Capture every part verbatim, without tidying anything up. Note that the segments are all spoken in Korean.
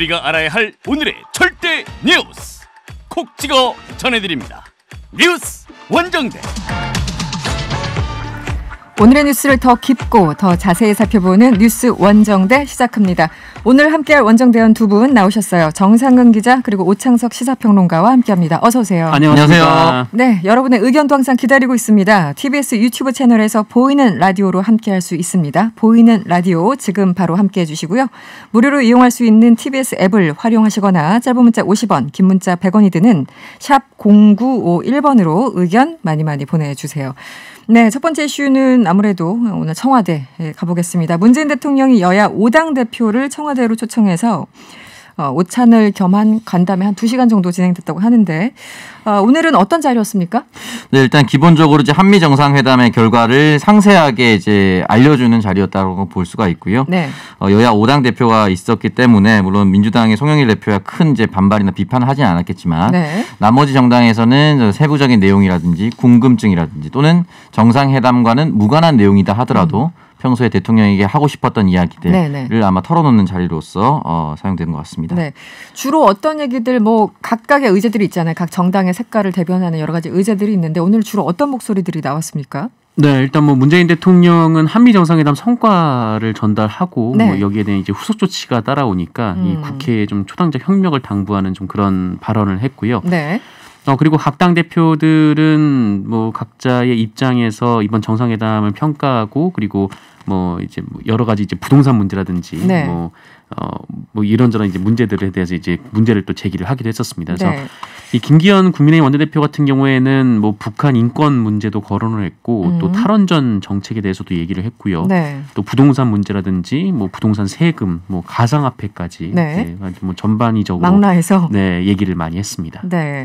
우리가 알아야 할 오늘의 절대 뉴스 콕 찍어 전해드립니다. 뉴스 원정대. 오늘의 뉴스를 더 깊고 더 자세히 살펴보는 뉴스 원정대 시작합니다. 오늘 함께할 원정대원 두 분 나오셨어요. 정상근 기자 그리고 오창석 시사평론가와 함께합니다. 어서 오세요. 안녕하세요. 네, 여러분의 의견도 항상 기다리고 있습니다. 티비에스 유튜브 채널에서 보이는 라디오로 함께할 수 있습니다. 보이는 라디오 지금 바로 함께해 주시고요. 무료로 이용할 수 있는 티비에스 앱을 활용하시거나 짧은 문자 오십 원, 긴 문자 백 원이 드는 샵 공구오일 번으로 의견 많이 많이 보내주세요. 네, 첫 번째 이슈는 아무래도 오늘 청와대 가보겠습니다. 문재인 대통령이 여야 오 당 대표를 청와대로 초청해서 어, 오찬을 겸한 간담회 한 두 시간 정도 진행됐다고 하는데 어, 오늘은 어떤 자리였습니까? 네, 일단 기본적으로 이제 한미 정상회담의 결과를 상세하게 이제 알려주는 자리였다고 볼 수가 있고요. 네. 어, 여야 오 당 대표가 있었기 때문에 물론 민주당의 송영길 대표가 큰 이제 반발이나 비판을 하진 않았겠지만 네. 나머지 정당에서는 세부적인 내용이라든지 궁금증이라든지 또는 정상회담과는 무관한 내용이다 하더라도 음. 평소에 대통령에게 하고 싶었던 이야기들을 네네. 아마 털어놓는 자리로서 어, 사용되는 것 같습니다. 네, 주로 어떤 얘기들 뭐 각각의 의제들이 있잖아요. 각 정당의 색깔을 대변하는 여러 가지 의제들이 있는데 오늘 주로 어떤 목소리들이 나왔습니까? 네, 일단 뭐 문재인 대통령은 한미 정상회담 성과를 전달하고 네. 뭐 여기에 대한 이제 후속 조치가 따라오니까 음. 이 국회에 좀 초당적 협력을 당부하는 좀 그런 발언을 했고요. 네. 어, 그리고 각 당 대표들은 뭐 각자의 입장에서 이번 정상회담을 평가하고 그리고 뭐 이제 여러 가지 이제 부동산 문제라든지 네. 뭐, 어, 뭐 이런저런 이제 문제들에 대해서 이제 문제를 또 제기를 하기도 했었습니다. 그래서 네. 이 김기현 국민의힘 원내대표 같은 경우에는 뭐 북한 인권 문제도 거론을 했고 음. 또 탈원전 정책에 대해서도 얘기를 했고요. 네. 또 부동산 문제라든지 뭐 부동산 세금, 뭐 가상화폐까지 네. 네. 뭐 전반이적으로 망라해서 네 얘기를 많이 했습니다. 네.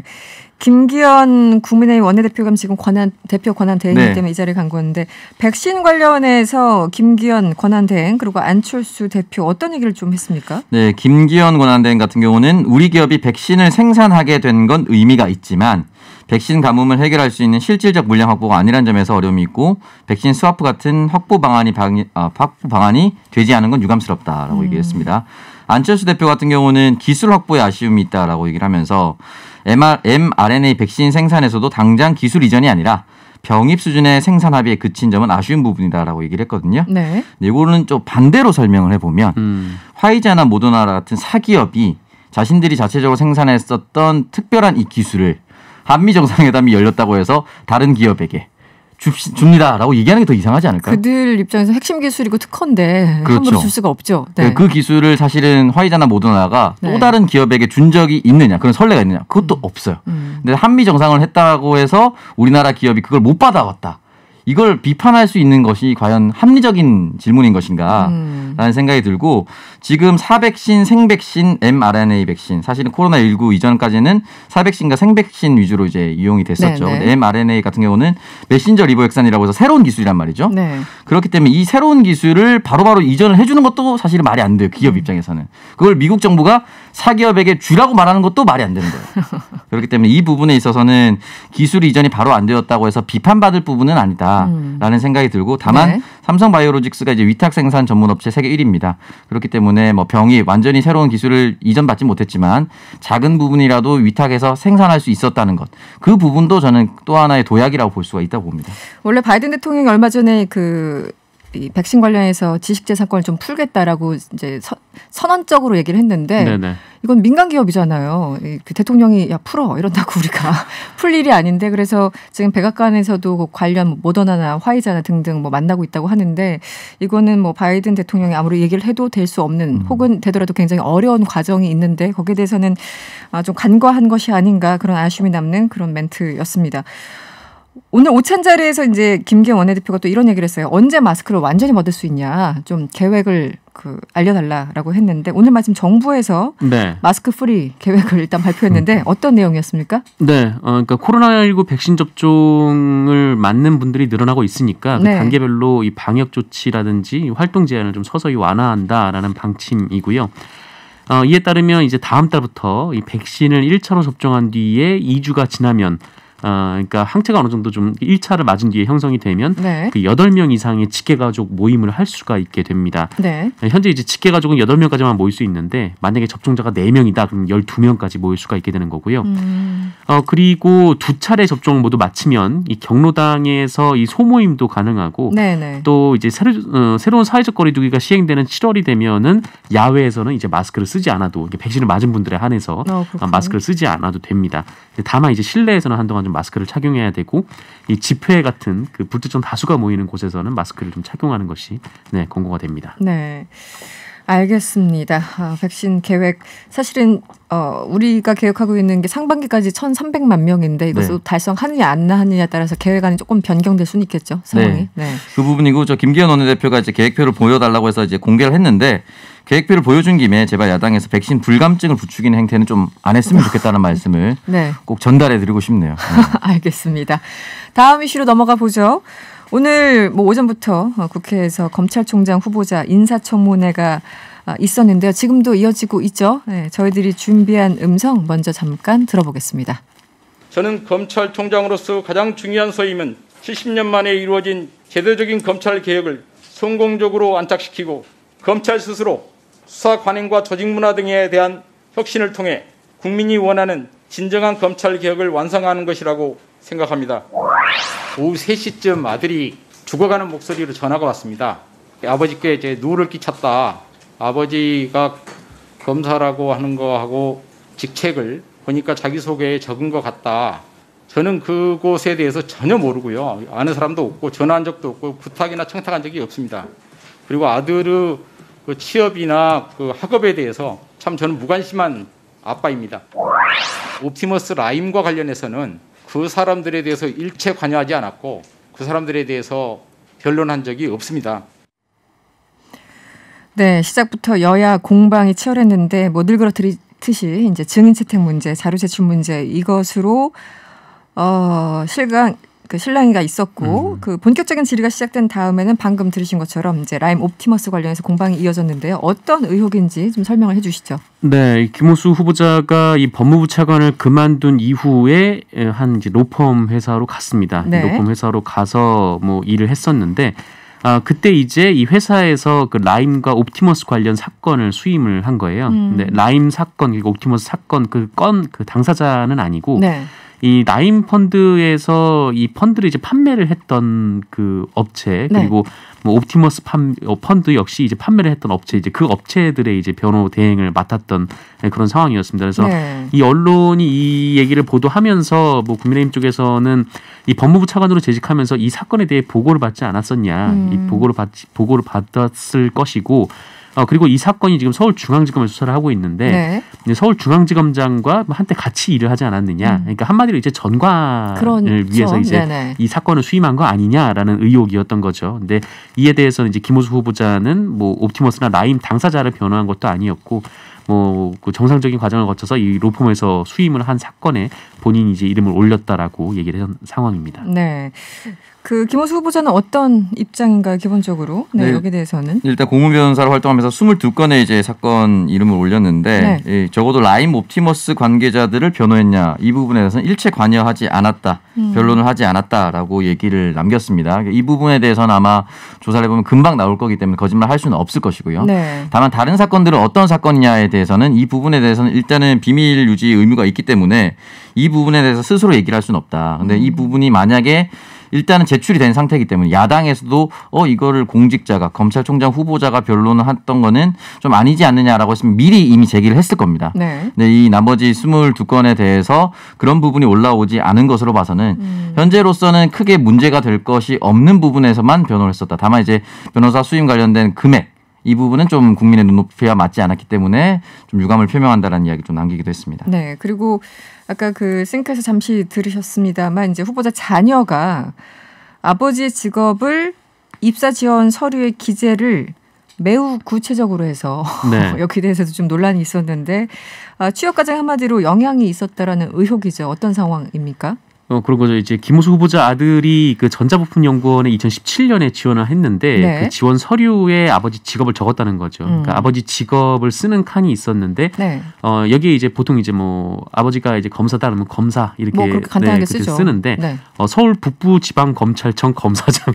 김기현 국민의힘 원내대표가 지금 권한 대표 권한 대행이기 네. 때문에 이 자리에 간 건데 백신 관련해서 김기현 권한 대행 그리고 안철수 대표 어떤 얘기를 좀 했습니까? 네, 김기현 권한 대행 같은 경우는 우리 기업이 백신을 생산하게 된 건 의미가 있지만 백신 가뭄을 해결할 수 있는 실질적 물량 확보가 아니라는 점에서 어려움이 있고 백신 스와프 같은 확보 방안이 방, 아, 확보 방안이 되지 않은 건 유감스럽다라고 음. 얘기했습니다. 안철수 대표 같은 경우는 기술 확보에 아쉬움이 있다라고 얘기를 하면서 엠알엔에이 백신 생산에서도 당장 기술 이전이 아니라 병입 수준의 생산 합의에 그친 점은 아쉬운 부분이다라고 얘기를 했거든요. 네. 이거는 좀 반대로 설명을 해보면 음. 화이자나 모더나 같은 사기업이 자신들이 자체적으로 생산했었던 특별한 이 기술을 한미 정상회담이 열렸다고 해서 다른 기업에게 줍니다라고 얘기하는 게 더 이상하지 않을까요? 그들 입장에서 핵심 기술이고 특허인데 그렇죠. 함부로 줄 수가 없죠. 네. 그 기술을 사실은 화이자나 모더나가 네. 또 다른 기업에게 준 적이 있느냐 그런 선례가 있느냐 그것도 음. 없어요. 음. 근데 한미 정상을 했다고 해서 우리나라 기업이 그걸 못 받아왔다. 이걸 비판할 수 있는 것이 과연 합리적인 질문인 것인가 음. 라는 생각이 들고 지금 사백신, 생백신, 엠알엔에이 백신 사실은 코로나십구 이전까지는 사백신과 생백신 위주로 이제 이용이 됐었죠. 근데 엠알엔에이 같은 경우는 메신저 리보액산이라고 해서 새로운 기술이란 말이죠. 네. 그렇기 때문에 이 새로운 기술을 바로바로 이전을 해주는 것도 사실은 말이 안 돼요. 기업 음. 입장에서는. 그걸 미국 정부가 사기업에게 주라고 말하는 것도 말이 안 되는 거예요. 그렇기 때문에 이 부분에 있어서는 기술 이전이 바로 안 되었다고 해서 비판받을 부분은 아니다. 음. 라는 생각이 들고 다만 네. 삼성바이오로직스가 이제 위탁 생산 전문 업체 세계 일 위입니다. 그렇기 때문에 뭐 병이 완전히 새로운 기술을 이전받지 못했지만 작은 부분이라도 위탁해서 생산할 수 있었다는 것. 그 부분도 저는 또 하나의 도약이라고 볼 수가 있다고 봅니다. 원래 바이든 대통령이 얼마 전에 그 이 백신 관련해서 지식재산권을 좀 풀겠다라고 이제 서, 선언적으로 얘기를 했는데 네네. 이건 민간 기업이잖아요. 그 대통령이 야 풀어 이런다고 우리가 풀 일이 아닌데 그래서 지금 백악관에서도 관련 모더나나 화이자나 등등 뭐 만나고 있다고 하는데 이거는 뭐 바이든 대통령이 아무리 얘기를 해도 될 수 없는 음. 혹은 되더라도 굉장히 어려운 과정이 있는데 거기에 대해서는 좀 간과한 것이 아닌가 그런 아쉬움이 남는 그런 멘트였습니다. 오늘 오찬 자리에서 이제 김기현 원내대표가 또 이런 얘기를 했어요. 언제 마스크를 완전히 벗을 수 있냐, 좀 계획을 그 알려달라라고 했는데 오늘 마침 정부에서 네. 마스크 프리 계획을 일단 발표했는데 어떤 내용이었습니까? 네, 어, 그러니까 코로나십구 백신 접종을 맞는 분들이 늘어나고 있으니까 네. 그 단계별로 이 방역 조치라든지 활동 제한을 좀 서서히 완화한다라는 방침이고요. 어, 이에 따르면 이제 다음 달부터 이 백신을 일 차로 접종한 뒤에 이 주가 지나면 어, 그러니까 항체가 어느 정도 좀 일 차를 맞은 뒤에 형성이 되면 네. 그 여덟 명 이상의 직계가족 모임을 할 수가 있게 됩니다. 네. 현재 이제 직계가족은 여덟 명까지만 모일 수 있는데 만약에 접종자가 네 명이다 그럼 열두 명까지 모일 수가 있게 되는 거고요. 음. 어, 그리고 두 차례 접종을 모두 마치면 이 경로당에서 이 소모임도 가능하고 네네. 또 이제 새로, 어, 새로운 사회적 거리두기가 시행되는 칠월이 되면은 야외에서는 이제 마스크를 쓰지 않아도 백신을 맞은 분들에 한해서 어, 마스크를 쓰지 않아도 됩니다. 다만 이제 실내에서는 한동안 좀 마스크를 착용해야 되고 이 집회 같은 그 불특정 다수가 모이는 곳에서는 마스크를 좀 착용하는 것이 네, 권고가 됩니다. 네. 알겠습니다. 아, 백신 계획 사실은 어, 우리가 계획하고 있는 게 상반기까지 천삼백만 명인데 이것을 네. 달성하느냐 안 하느냐에 따라서 계획안이 조금 변경될 수는 있겠죠. 상황이. 네. 네. 그 부분이고 저 김기현 원내대표가 이제 계획표를 보여달라고 해서 이제 공개를 했는데 계획표를 보여준 김에 제발 야당에서 백신 불감증을 부추기는 행태는 좀 안 했으면 좋겠다는 말씀을 네. 꼭 전달해드리고 싶네요. 네. 알겠습니다. 다음 이슈로 넘어가 보죠. 오늘 뭐 오전부터 국회에서 검찰총장 후보자 인사청문회가 있었는데요. 지금도 이어지고 있죠. 네, 저희들이 준비한 음성 먼저 잠깐 들어보겠습니다. 저는 검찰총장으로서 가장 중요한 소임은 칠십 년 만에 이루어진 제도적인 검찰 개혁을 성공적으로 안착시키고 검찰 스스로 수사 관행과 조직 문화 등에 대한 혁신을 통해 국민이 원하는 진정한 검찰 개혁을 완성하는 것이라고 생각합니다. 오후 세 시쯤 아들이 죽어가는 목소리로 전화가 왔습니다. 아버지께 이제 누를 끼쳤다. 아버지가 검사라고 하는 거하고 직책을 보니까 자기소개에 적은 것 같다. 저는 그곳에 대해서 전혀 모르고요. 아는 사람도 없고 전화한 적도 없고 부탁이나 청탁한 적이 없습니다. 그리고 아들의 그 취업이나 그 학업에 대해서 참 저는 무관심한 아빠입니다. 옵티머스 라임과 관련해서는 그 사람들에 대해서 일체 관여하지 않았고 그 사람들에 대해서 변론한 적이 없습니다. 네, 시작부터 여야 공방이 치열했는데 모두 그렇듯이 이제 증인 채택 문제, 자료 제출 문제 이것으로 어, 실강 그 실랑이가 있었고 음. 그 본격적인 질의가 시작된 다음에는 방금 들으신 것처럼 이제 라임 옵티머스 관련해서 공방이 이어졌는데요. 어떤 의혹인지 좀 설명을 해주시죠. 네, 김호수 후보자가 이 법무부 차관을 그만둔 이후에 한 이제 로펌 회사로 갔습니다. 네. 로펌 회사로 가서 뭐 일을 했었는데. 아, 그때 이제 이 회사에서 그 라임과 옵티머스 관련 사건을 수임을 한 거예요. 음. 근데 라임 사건, 그리고 옵티머스 사건 그 건 그 당사자는 아니고 네. 이 라임 펀드에서 이 펀드를 이제 판매를 했던 그 업체 그리고 네. 뭐 옵티머스 판, 펀드 역시 이제 판매를 했던 업체 이제 그 업체들의 이제 변호 대행을 맡았던 그런 상황이었습니다. 그래서 네. 이 언론이 이 얘기를 보도하면서 뭐 국민의힘 쪽에서는 이 법무부 차관으로 재직하면서 이 사건에 대해 보고를 받지 않았었냐, 음. 이 보고를 받 보고를 받았을 것이고. 어, 그리고 이 사건이 지금 서울중앙지검에서 수사를 하고 있는데 네. 서울중앙지검장과 한때 같이 일을 하지 않았느냐. 음. 그러니까 한마디로 이제 전관을 그렇죠. 위해서 이제 네네. 이 사건을 수임한 거 아니냐라는 의혹이었던 거죠. 근데 이에 대해서는 이제 김호수 후보자는 뭐 옵티머스나 라임 당사자를 변호한 것도 아니었고 뭐 그 정상적인 과정을 거쳐서 이 로펌에서 수임을 한 사건에 본인이 이제 이름을 올렸다라고 얘기를 한 상황입니다. 네. 그 김호수 후보자는 어떤 입장인가요, 기본적으로? 네, 네, 여기에 대해서는 일단 고문 변호사로 활동하면서 이십이 건의 이제 사건 이름을 올렸는데 네. 예, 적어도 라임 옵티머스 관계자들을 변호했냐 이 부분에 대해서는 일체 관여하지 않았다, 음. 변론을 하지 않았다라고 얘기를 남겼습니다. 이 부분에 대해서는 아마 조사를 해보면 금방 나올 거기 때문에 거짓말 할 수는 없을 것이고요. 네. 다만 다른 사건들은 어떤 사건이냐에 대해서는 이 부분에 대해서는 일단은 비밀 유지 의무가 있기 때문에 이 부분에 대해서 스스로 얘기를 할 수는 없다. 근데 음. 이 부분이 만약에 일단은 제출이 된 상태이기 때문에 야당에서도 어 이거를 공직자가 검찰총장 후보자가 변론을 했던 거는 좀 아니지 않느냐라고 했으면 미리 이미 제기를 했을 겁니다. 네. 근데 이 나머지 이십이 건에 대해서 그런 부분이 올라오지 않은 것으로 봐서는 음. 현재로서는 크게 문제가 될 것이 없는 부분에서만 변호를 했었다. 다만 이제 변호사 수임 관련된 금액 이 부분은 좀 국민의 눈높이와 맞지 않았기 때문에 좀 유감을 표명한다라는 이야기 좀 남기기도 했습니다. 네, 그리고 아까 그 싱크에서 잠시 들으셨습니다만 이제 후보자 자녀가 아버지의 직업을 입사 지원 서류의 기재를 매우 구체적으로 해서 네. 여기에 대해서도 좀 논란이 있었는데 취업 과정 한마디로 영향이 있었다라는 의혹이죠. 어떤 상황입니까? 어, 그런 거죠. 이제 김호수 후보자 아들이 그 전자부품연구원에 이천십칠 년에 지원을 했는데 네. 그 지원 서류에 아버지 직업을 적었다는 거죠. 음. 그러니까 아버지 직업을 쓰는 칸이 있었는데 네. 어, 여기에 이제 보통 이제 뭐 아버지가 이제 검사다 그러면 검사 이렇게 뭐 그렇게 간단하게 네, 쓰죠. 쓰는데 네. 어, 서울 북부지방검찰청 검사장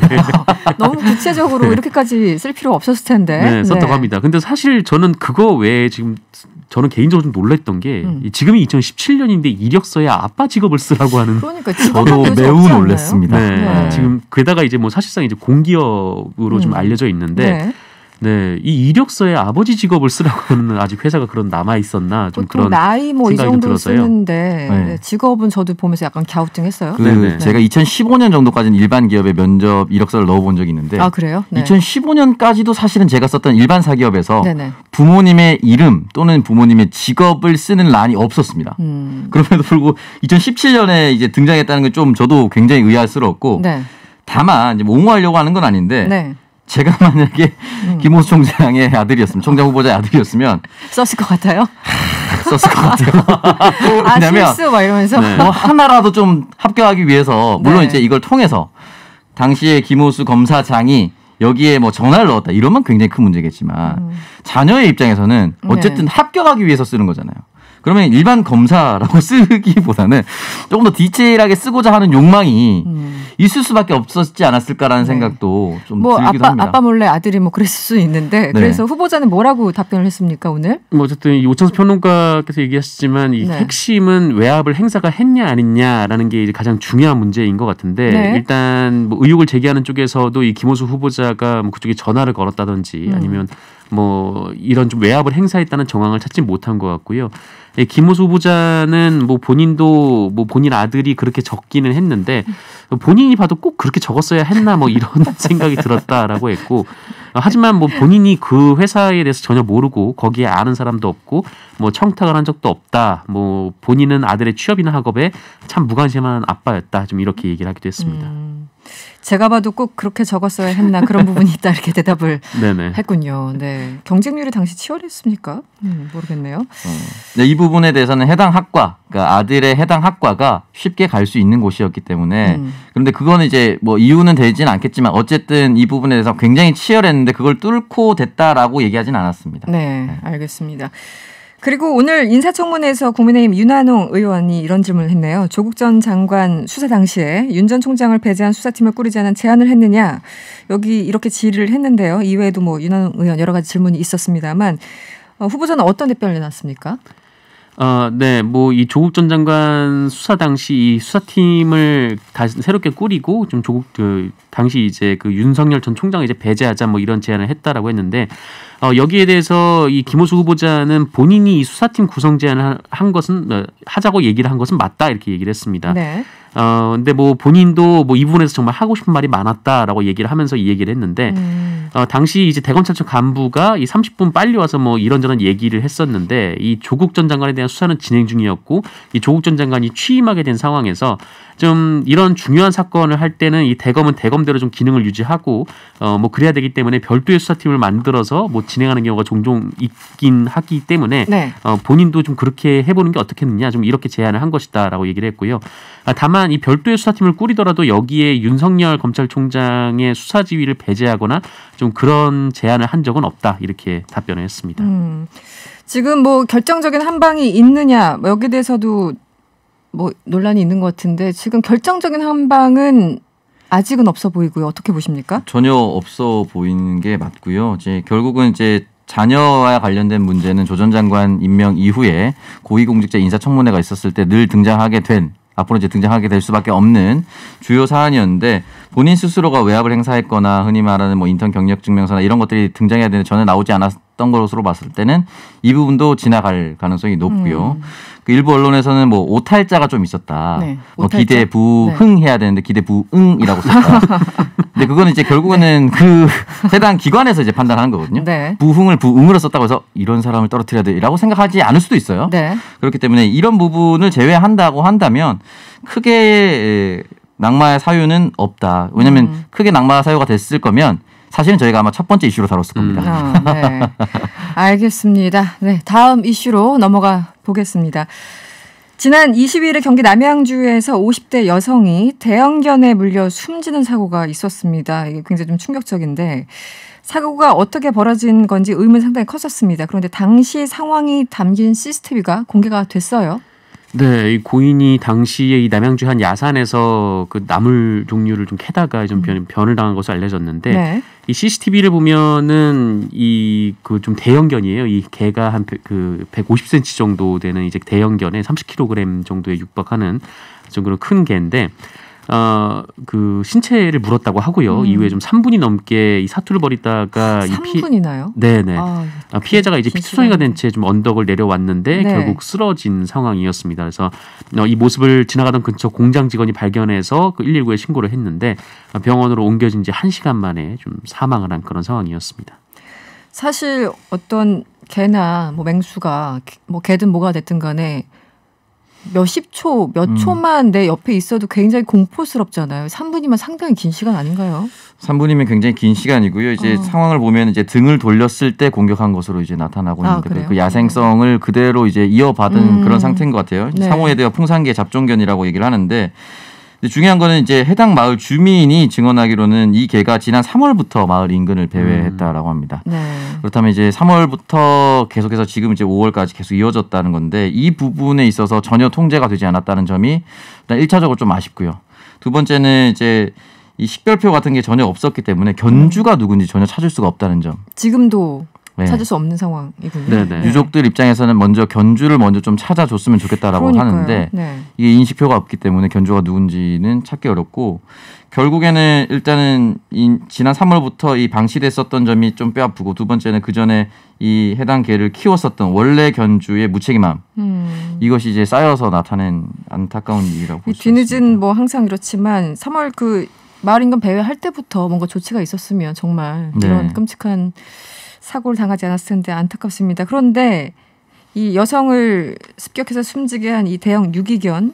너무 구체적으로 네. 이렇게까지 쓸 필요 없었을 텐데. 네, 썼다고 네. 합니다. 근데 사실 저는 그거 외에 지금 저는 개인적으로 좀 놀랐던 게 음. 지금이 이천십칠 년인데 이력서에 아빠 직업을 쓰라고 하는. 그러니까 저도 매우 놀랐습니다. 네. 네. 지금 게다가 이제 뭐 사실상 이제 공기업으로 음. 좀 알려져 있는데. 네. 네, 이 이력서에 아버지 직업을 쓰라고 하는 아직 회사가 그런 남아 있었나 좀 그런 나이 뭐 이 정도 쓰는데 네. 직업은 저도 보면서 약간 갸우뚱했어요. 그 네. 제가 이천십오 년 정도까지는 일반 기업에 면접 이력서를 넣어본 적이 있는데 아 그래요? 네. 이천십오 년까지도 사실은 제가 썼던 일반 사기업에서 네네. 부모님의 이름 또는 부모님의 직업을 쓰는 란이 없었습니다. 음. 그럼에도 불구하고 이천십칠 년에 이제 등장했다는 건 좀 저도 굉장히 의아스러웠고 네. 다만 이제 옹호하려고 하는 건 아닌데. 네. 제가 만약에 음. 김호수 총장의 아들이었으면 총장 후보자의 아들이었으면 썼을 것 같아요. 썼을 것 같아요. 아 실수 막 이러면서 네. 뭐 하나라도 좀 합격하기 위해서 물론 네. 이제 이걸 통해서 당시에 김호수 검사장이 여기에 뭐 전화를 넣었다 이러면 굉장히 큰 문제겠지만 음. 자녀의 입장에서는 어쨌든 네. 합격하기 위해서 쓰는 거잖아요. 그러면 일반 검사라고 쓰기보다는 조금 더 디테일하게 쓰고자 하는 욕망이 음. 있을 수밖에 없었지 않았을까라는 네. 생각도 좀 뭐 들기도 아빠, 합니다. 아빠 몰래 아들이 뭐 그랬을 수 있는데 네. 그래서 후보자는 뭐라고 답변을 했습니까 오늘? 뭐 어쨌든 이 오창수 평론가께서 얘기하셨지만 이 네. 핵심은 외압을 행사가 했냐 안 했냐라는 게 이제 가장 중요한 문제인 것 같은데 네. 일단 뭐 의혹을 제기하는 쪽에서도 이 김호수 후보자가 뭐 그쪽에 전화를 걸었다든지 음. 아니면 뭐 이런 좀 외압을 행사했다는 정황을 찾지 못한 것 같고요. 예, 김호수 후보자는 뭐 본인도 뭐 본인 아들이 그렇게 적기는 했는데 본인이 봐도 꼭 그렇게 적었어야 했나 뭐 이런 생각이 들었다라고 했고 하지만 뭐 본인이 그 회사에 대해서 전혀 모르고 거기에 아는 사람도 없고 뭐 청탁을 한 적도 없다. 뭐 본인은 아들의 취업이나 학업에 참 무관심한 아빠였다. 좀 이렇게 얘기를 하기도 했습니다. 음. 제가 봐도 꼭 그렇게 적었어야 했나 그런 부분이 있다 이렇게 대답을 네네. 했군요. 네, 경쟁률이 당시 치열했습니까? 음, 모르겠네요. 어. 네, 이 부분에 대해서는 해당 학과, 그러니까 아들의 해당 학과가 쉽게 갈 수 있는 곳이었기 때문에 음. 그런데 그거는 이제 뭐 이유는 되지는 않겠지만 어쨌든 이 부분에 대해서 굉장히 치열했는데 그걸 뚫고 됐다라고 얘기하진 않았습니다. 네, 네. 알겠습니다. 그리고 오늘 인사청문회에서 국민의힘 윤한홍 의원이 이런 질문을 했네요. 조국 전 장관 수사 당시에 윤 전 총장을 배제한 수사팀을 꾸리자는 제안을 했느냐. 여기 이렇게 질의를 했는데요. 이외에도 뭐 윤한홍 의원 여러 가지 질문이 있었습니다만 어, 후보자는 어떤 답변을 내놨습니까? 어, 네, 뭐 이 조국 전 장관 수사 당시 이 수사팀을 다시 새롭게 꾸리고 좀 조국 그 당시 이제 그 윤석열 전 총장을 이제 배제하자 뭐 이런 제안을 했다라고 했는데 어, 여기에 대해서 이 김호수 후보자는 본인이 이 수사팀 구성 제안을 한 것은 어, 하자고 얘기를 한 것은 맞다 이렇게 얘기를 했습니다. 네. 어, 근데 뭐 본인도 뭐 이 부분에서 정말 하고 싶은 말이 많았다라고 얘기를 하면서 이 얘기를 했는데, 음. 어, 당시 이제 대검찰청 간부가 이 삼십 분 빨리 와서 뭐 이런저런 얘기를 했었는데, 이 조국 전 장관에 대한 수사는 진행 중이었고, 이 조국 전 장관이 취임하게 된 상황에서 좀 이런 중요한 사건을 할 때는 이 대검은 대검대로 좀 기능을 유지하고, 어, 뭐 그래야 되기 때문에 별도의 수사팀을 만들어서 뭐 진행하는 경우가 종종 있긴 하기 때문에, 네. 어, 본인도 좀 그렇게 해보는 게 어떻겠느냐, 좀 이렇게 제안을 한 것이다라고 얘기를 했고요. 아, 다만 이 별도의 수사팀을 꾸리더라도 여기에 윤석열 검찰총장의 수사 지휘를 배제하거나 좀 그런 제안을 한 적은 없다, 이렇게 답변을 했습니다. 음, 지금 뭐 결정적인 한 방이 있느냐, 뭐 여기에 대해서도 뭐 논란이 있는 것 같은데 지금 결정적인 한 방은 아직은 없어 보이고요. 어떻게 보십니까? 전혀 없어 보이는 게 맞고요. 이제 결국은 이제 자녀와 관련된 문제는 조 전 장관 임명 이후에 고위공직자 인사청문회가 있었을 때 늘 등장하게 된, 앞으로 이제 등장하게 될 수밖에 없는 주요 사안이었는데, 본인 스스로가 외압을 행사했거나 흔히 말하는 뭐 인턴 경력 증명서나 이런 것들이 등장해야 되는데 전혀 나오지 않았던 것으로 봤을 때는 이 부분도 지나갈 가능성이 높고요. 음. 그 일부 언론에서는 뭐 오탈자가 좀 있었다. 네, 뭐 기대 부흥 해야 되는데 기대 부응이라고 썼다. 근데 그거는 이제 결국에는 네. 그 해당 기관에서 이제 판단하는 거거든요. 네. 부흥을 부응으로 썼다고 해서 이런 사람을 떨어뜨려야 돼라고 생각하지 않을 수도 있어요. 네. 그렇기 때문에 이런 부분을 제외한다고 한다면 크게 낙마의 사유는 없다. 왜냐하면 음. 크게 낙마 사유가 됐을 거면 사실은 저희가 아마 첫 번째 이슈로 다뤘을 겁니다. 음. 아, 네. 알겠습니다. 네, 다음 이슈로 넘어가 보겠습니다. 지난 이십일일 경기 남양주에서 오십 대 여성이 대형견에 물려 숨지는 사고가 있었습니다. 이게 굉장히 좀 충격적인데 사고가 어떻게 벌어진 건지 의문이 상당히 컸었습니다. 그런데 당시 상황이 담긴 씨씨티비가 공개가 됐어요. 네, 이 고인이 당시에 이 남양주 한 야산에서 그 나물 종류를 좀 캐다가 좀 변, 변을 당한 것으로 알려졌는데 네. 이 씨씨티비를 보면은 이 그 좀 대형견이에요. 이 개가 한 그 백오십 센티미터 정도 되는 이제 대형견에 삼십 킬로그램 정도에 육박하는 정도로 큰 개인데. 어, 그 신체를 물었다고 하고요. 음. 이후에 좀 삼 분이 넘게 이 사투를 벌이다가 삼 분이나요? 이 피... 네네. 아, 피해자가 이제 피투성이가 된 채 좀 언덕을 내려왔는데 네. 결국 쓰러진 상황이었습니다. 그래서 어, 이 모습을 지나가던 근처 공장 직원이 발견해서 그 일일구에 신고를 했는데 병원으로 옮겨진 지 한 시간 만에 좀 사망을 한 그런 상황이었습니다. 사실 어떤 개나 뭐 맹수가 뭐 개든 뭐가 됐든 간에 몇십 초, 몇 음. 초만 내 옆에 있어도 굉장히 공포스럽잖아요. 삼 분이면 상당히 긴 시간 아닌가요? 삼 분이면 굉장히 긴 시간이고요. 이제 어. 상황을 보면 이제 등을 돌렸을 때 공격한 것으로 이제 나타나고 아, 있는데 그래요? 그 야생성을 그대로 이제 이어받은 음. 그런 상태인 것 같아요. 네. 상호에 대해 풍산개 잡종견이라고 얘기를 하는데 중요한 거는 이제 해당 마을 주민이 증언하기로는 이 개가 지난 삼월부터 마을 인근을 배회했다라고 합니다. 네. 그렇다면 이제 삼월부터 계속해서 지금 이제 오월까지 계속 이어졌다는 건데 이 부분에 있어서 전혀 통제가 되지 않았다는 점이 일단 일 차적으로 좀 아쉽고요. 두 번째는 이제 이 식별표 같은 게 전혀 없었기 때문에 견주가 누군지 전혀 찾을 수가 없다는 점. 지금도 네. 찾을 수 없는 상황이군요. 네네. 유족들 입장에서는 먼저 견주를 먼저 좀 찾아줬으면 좋겠다라고 그러니까요. 하는데 네. 이게 인식표가 없기 때문에 견주가 누군지는 찾기 어렵고 결국에는 일단은 이 지난 삼월부터 이 방치됐었던 점이 좀 뼈아프고 두 번째는 그 전에 이 해당 개를 키웠었던 원래 견주의 무책임함 음. 이것이 이제 쌓여서 나타낸 안타까운 일이라고 볼 수 있습니다. 뒤늦은 뭐 항상 이렇지만 삼월 그 마을 인근 배회할 때부터 뭔가 조치가 있었으면 정말 이런 네. 끔찍한 사고를 당하지 않았을 텐데 안타깝습니다. 그런데 이 여성을 습격해서 숨지게 한 이 대형 유기견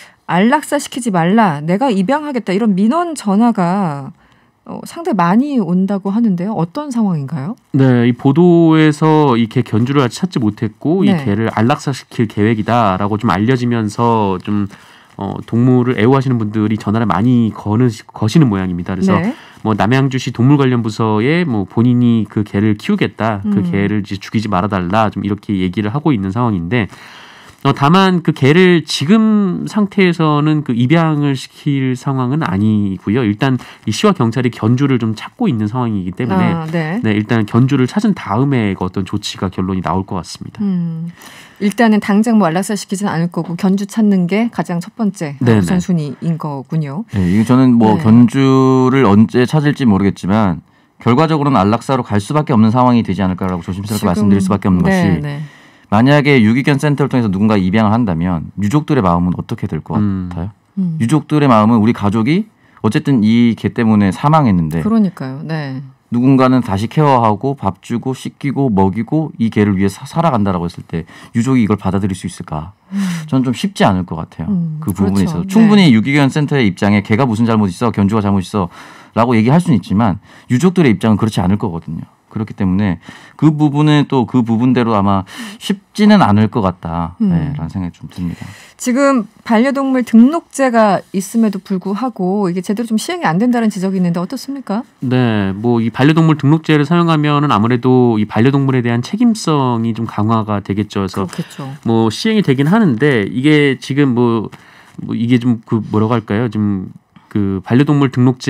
안락사시키지 말라. 내가 입양하겠다. 이런 민원 전화가 어, 상당히 많이 온다고 하는데요. 어떤 상황인가요? 네, 이 보도에서 이 개 견주를 아직 찾지 못했고 네. 이 개를 안락사시킬 계획이다라고 좀 알려지면서 좀 어, 동물을 애호하시는 분들이 전화를 많이 거는, 거시는 모양입니다. 그래서 네. 뭐 남양주시 동물 관련 부서에 뭐 본인이 그 개를 키우겠다, 음. 그 개를 이제 죽이지 말아달라 좀 이렇게 얘기를 하고 있는 상황인데 어, 다만 그 개를 지금 상태에서는 그 입양을 시킬 상황은 아니고요. 일단 이 시와 경찰이 견주를 좀 찾고 있는 상황이기 때문에 아, 네. 네, 일단 견주를 찾은 다음에 어떤 조치가 결론이 나올 것 같습니다. 음. 일단은 당장 뭐 안락사 시키지는 않을 거고 견주 찾는 게 가장 첫 번째 우선순위인 거군요. 네, 이거 저는 뭐 네. 견주를 언제 찾을지 모르겠지만 결과적으로는 안락사로 갈 수밖에 없는 상황이 되지 않을까라고 조심스럽게 지금, 말씀드릴 수밖에 없는 네, 것이 네. 만약에 유기견 센터를 통해서 누군가 입양을 한다면 유족들의 마음은 어떻게 될 것 음. 같아요? 음. 유족들의 마음은 우리 가족이 어쨌든 이 개 때문에 사망했는데 그러니까요. 네. 누군가는 다시 케어하고 밥 주고 씻기고 먹이고 이 개를 위해서 살아간다라고 했을 때 유족이 이걸 받아들일 수 있을까? 음. 저는 좀 쉽지 않을 것 같아요. 음, 그 부분에 그렇죠. 있어서 충분히 네. 유기견 센터의 입장에 개가 무슨 잘못 있어, 견주가 잘못 있어 라고 얘기할 수는 있지만 유족들의 입장은 그렇지 않을 거거든요. 그렇기 때문에 그 부분은 또 그 부분대로 아마 쉽지는 않을 것 같다라는 음. 생각이 좀 듭니다. 지금 반려동물 등록제가 있음에도 불구하고 이게 제대로 좀 시행이 안 된다는 지적이 있는데 어떻습니까? 네, 뭐 이 반려동물 등록제를 사용하면은 아무래도 이 반려동물에 대한 책임성이 좀 강화가 되겠죠. 그래서 그렇겠죠. 뭐 시행이 되긴 하는데 이게 지금 뭐, 뭐 이게 좀 그 뭐라고 할까요? 좀 그 반려동물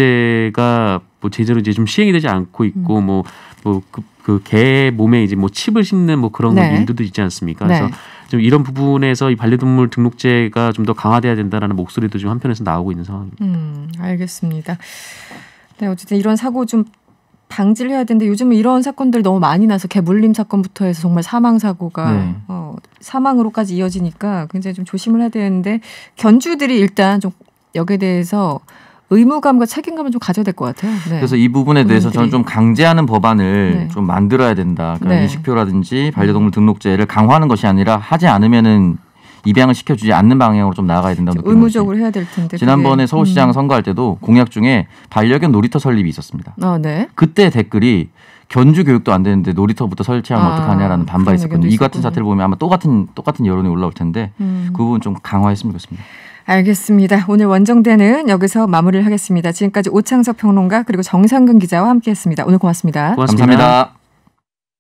등록제가 뭐 제대로 이제 좀 시행이 되지 않고 있고 음. 뭐 뭐 그 그 개 몸에 이제 뭐 칩을 심는 뭐 그런 네. 일들도 있지 않습니까? 그래서 네. 좀 이런 부분에서 이 반려동물 등록제가 좀 더 강화돼야 된다라는 목소리도 좀 한편에서 나오고 있는 상황입니다. 음, 알겠습니다. 네, 어쨌든 이런 사고 좀 방지를 해야 되는데 요즘은 이런 사건들이 너무 많이 나서 개 물림 사건부터 해서 정말 사망 사고가 네. 어, 사망으로까지 이어지니까 굉장히 좀 조심을 해야 되는데 견주들이 일단 좀 여기에 대해서 의무감과 책임감을 좀 가져야 될 것 같아요. 네. 그래서 이 부분에 대해서 본인들이. 저는 좀 강제하는 법안을 네. 좀 만들어야 된다. 그러니까 네. 인식표라든지 반려동물 등록제를 강화하는 것이 아니라 하지 않으면은 입양을 시켜주지 않는 방향으로 좀 나아가야 된다고 느끼는 의무적으로 해야 될 텐데. 지난번에 그게. 서울시장 음. 선거할 때도 공약 중에 반려견 놀이터 설립이 있었습니다. 아, 네. 그때 댓글이 견주 교육도 안 되는데 놀이터부터 설치하면 아, 어떡하냐라는 반발이 있었거든요. 이 같은 사태를 보면 아마 똑같은 똑같은 여론이 올라올 텐데 음. 그 부분 좀 강화했으면 좋겠습니다. 알겠습니다. 오늘 원정대는 여기서 마무리를 하겠습니다. 지금까지 오창석 평론가 그리고 정상근 기자와 함께했습니다. 오늘 고맙습니다. 고맙습니다. 감사합니다.